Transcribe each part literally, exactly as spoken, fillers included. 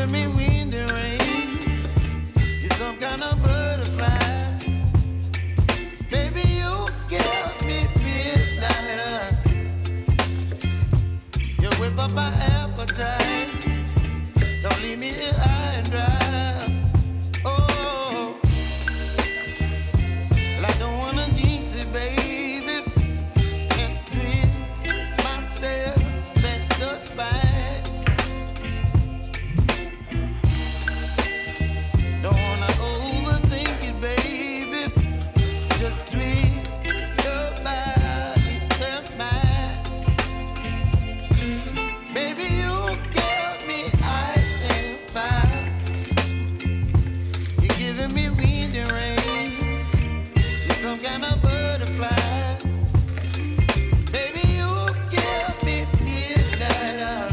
giving me wind and rain. You're some kind of butterfly. Baby, you give me midnight. You whip up my appetite. Don't leave me here high and dry. Oh, well, I don't wanna jinx it, baby. Can't twist myself at the spine. Don't wanna overthink it, baby. It's just twist your body and mine. Baby, you give me ice and fire. You're giving me wind and rain. You're some kind of butterfly. Baby, you give me midnight.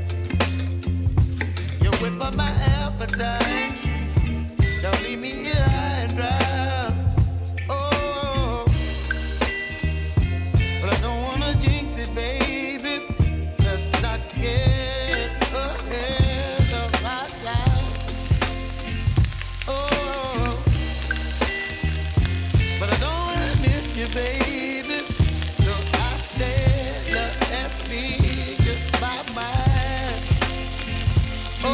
You whip up my appetite. Don't leave me here high and dry. Oh, but I don't wanna jinx it, baby. Let's not get ahead of myself. Oh, but I don't wanna miss you, baby. So I stand up and speak just my mind. Oh.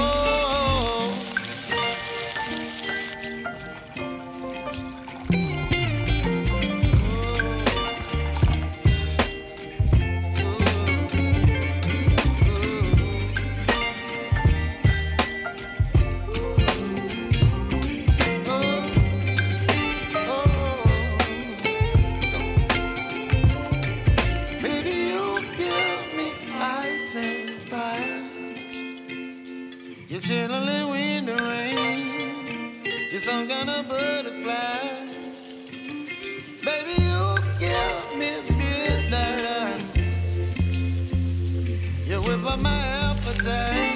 Baby, you give me ice and fire. You're chilling wind and rain. You're some kind of butterfly. Baby, you give me midnight. You whip up my appetite.